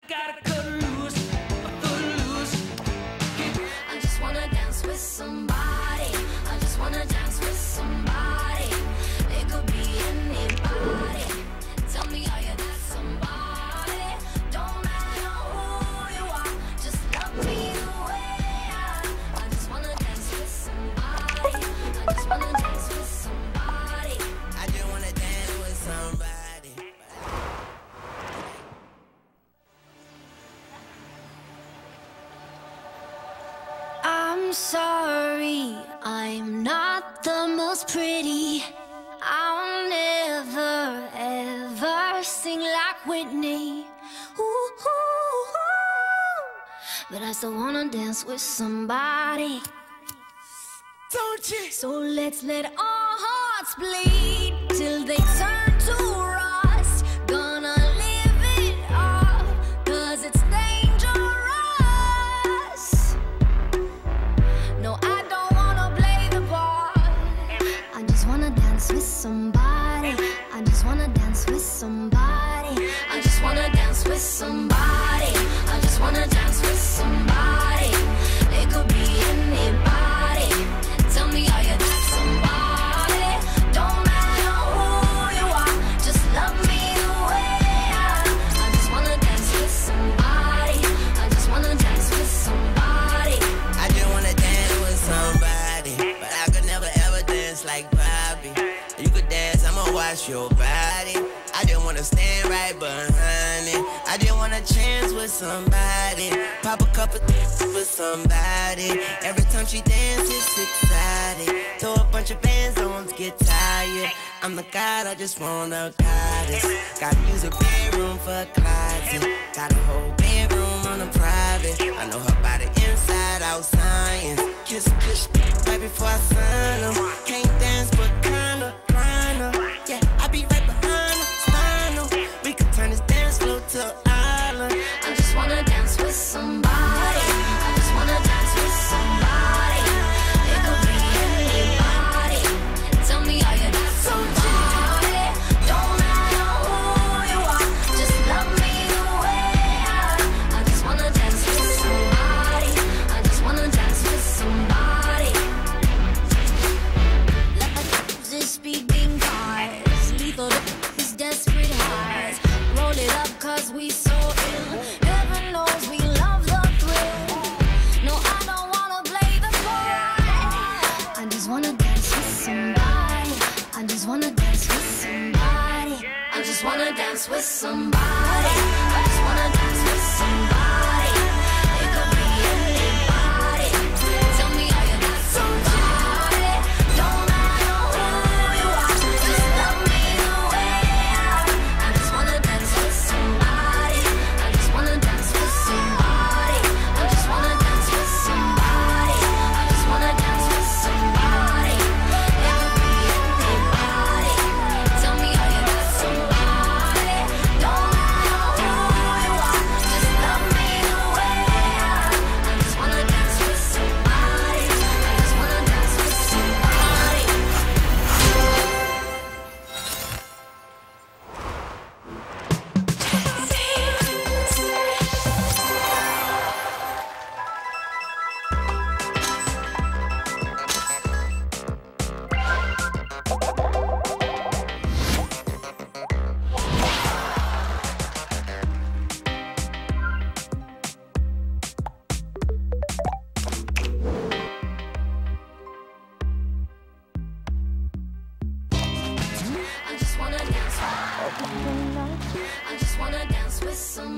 Gotta cut loose, I just wanna dance with somebody. I just wanna dance with somebody. It could be anybody. Tell me, are you that somebody? Don't matter who you are, just love me the way I am. I just wanna dance with somebody. I just wanna dance with somebody. I just wanna dance with somebody. I'm sorry, I'm not the most pretty. I'll never ever sing like Whitney. Ooh, ooh, ooh. But I still wanna dance with somebody. Don't you? So let's let our hearts bleed till they turn to rust. Gonna live it up, 'cause it's dangerous. No, I don't wanna play the part. I just wanna dance with somebody. I just wanna dance with somebody. I just wanna dance with somebody. I just wanna dance with somebody. It could be anybody. Tell me, are you that somebody? Don't matter who you are, just love me the way I am. I just wanna dance with somebody. I just wanna dance with somebody. I just wanna dance with somebody, but I could never ever dance like Bobby. You could dance, I'ma watch your body. I just wanna stand right behind it. I just wanna chance with somebody, pop a couple with somebody. Every time she dances, it's exciting. Throw a bunch of bands, don't get tired. I'm the god, I just wanna goddess. Gotta use a bedroom for a closet. Got a whole bedroom on a private. I know her body inside out, science. Kiss right before I sign her. Can't dance, but kinda, kinda. Yeah, I be right behind her, spinal. We could turn this dance floor to an island. I just wanna dance with somebody. I just wanna dance with somebody. It could be anybody. Tell me, are you that somebody? Don't matter who you are, just love me the way I am. I just wanna dance with somebody. I just wanna dance with somebody. Just speaking cars, lethal is desperate highs. Roll it up 'cause we so ill. Heaven knows we love the thrill. No, I don't wanna play the part. I just wanna dance with somebody. I just wanna dance with somebody. I just wanna dance with somebody. I just wanna dance with somebody. It could be anybody. Tell me, are you that somebody? Don't matter who you are, just love me the way I am. I just wanna dance with somebody. I just wanna dance with somebody. I just wanna dance with somebody. I just wanna dance with somebody. It could be anybody. Tell me, are you that somebody? Don't matter who you are, just love me the way I am. I just wanna dance with somebody. I just wanna dance with somebody. I just wanna dance with somebody. I just wanna dance with somebody.